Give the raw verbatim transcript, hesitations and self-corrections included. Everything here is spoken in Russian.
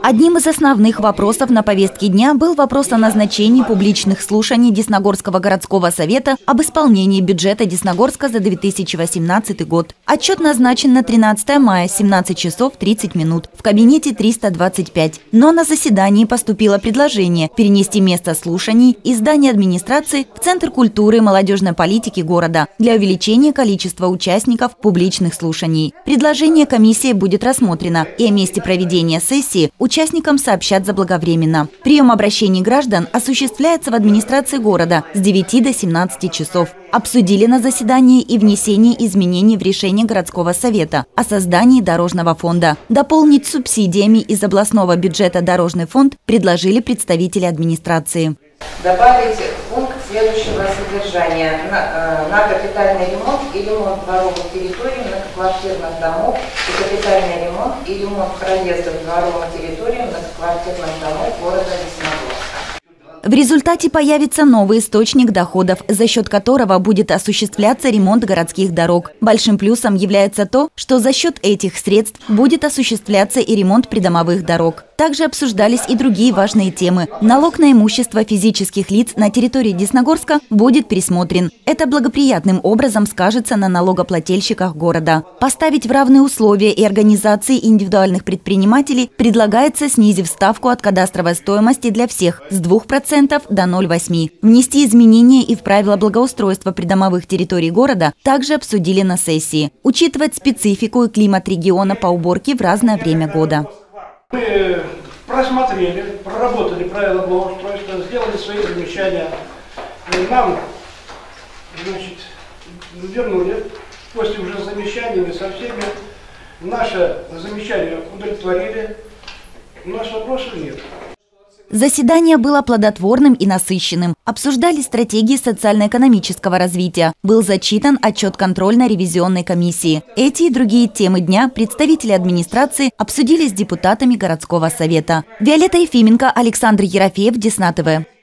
Одним из основных вопросов на повестке дня был вопрос о назначении публичных слушаний Десногорского городского совета об исполнении бюджета Десногорска за две тысячи восемнадцатый год. Отчет назначен на тринадцатое мая, семнадцать часов тридцать минут, в кабинете триста двадцать пять. Но на заседании поступило предложение перенести место слушаний из здания администрации в Центр культуры и молодежной политики города для увеличения количества участников публичных слушаний. Предложение комиссии будет рассмотрено, и о месте проведения сессии участникам сообщат заблаговременно. Прием обращений граждан осуществляется в администрации города с девяти до семнадцати часов. Обсудили на заседании и внесение изменений в решение городского совета о создании дорожного фонда. Дополнить субсидиями из областного бюджета дорожный фонд предложили представители администрации. Добавить пункт следующего содержания на, на капитальный ремонт и ремонт дворовых территорий многоквартирных домов и капитальный ремонт и ремонт проездов дворовых территорий многоквартирных домов города Десногорска. В результате появится новый источник доходов, за счет которого будет осуществляться ремонт городских дорог. Большим плюсом является то, что за счет этих средств будет осуществляться и ремонт придомовых дорог. Также обсуждались и другие важные темы. Налог на имущество физических лиц на территории Десногорска будет пересмотрен. Это благоприятным образом скажется на налогоплательщиках города. Поставить в равные условия и организации индивидуальных предпринимателей предлагается, снизив ставку от кадастровой стоимости для всех с двух процентов до ноль целых восьми десятых. Внести изменения и в правила благоустройства придомовых территорий города также обсудили на сессии. Учитывать специфику и климат региона по уборке в разное время года. Мы просмотрели, проработали правила благоустройства, сделали свои замечания. Нам, значит, вернули после уже замечаний со всеми. Наше замечание удовлетворили. У нас вопросов нет. Заседание было плодотворным и насыщенным. Обсуждали стратегии социально-экономического развития. Был зачитан отчет контрольно-ревизионной комиссии. Эти и другие темы дня представители администрации обсудили с депутатами городского совета. Виолетта Ефименко, Александр Ерофеев, Десна ТВ.